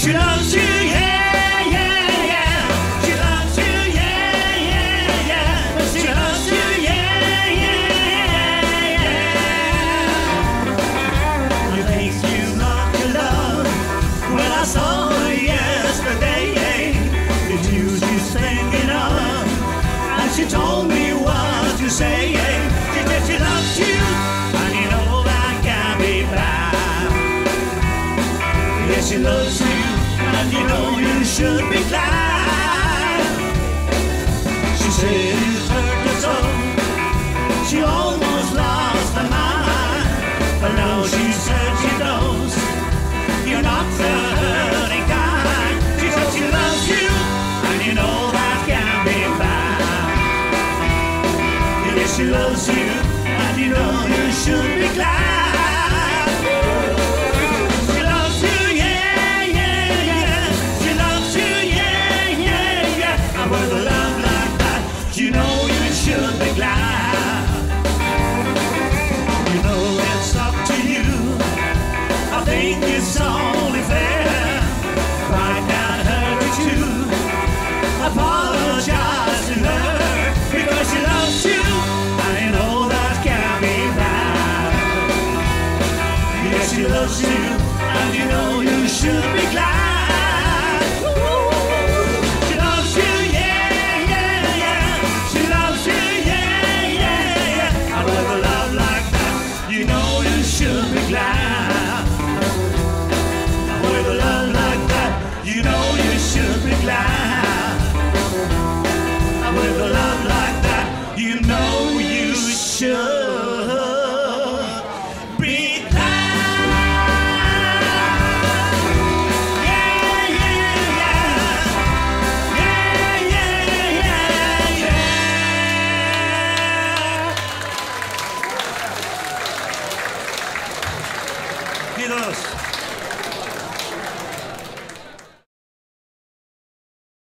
She loves you, yeah, yeah, yeah. She loves you, yeah, yeah, yeah. She loves you, yeah, yeah, yeah. You think you lost your love when I saw her yesterday. The news you thinking of, and she told me what to say. She said she loves you, and you know that can't be bad. Yes, she loves you, and you know you should be glad. She said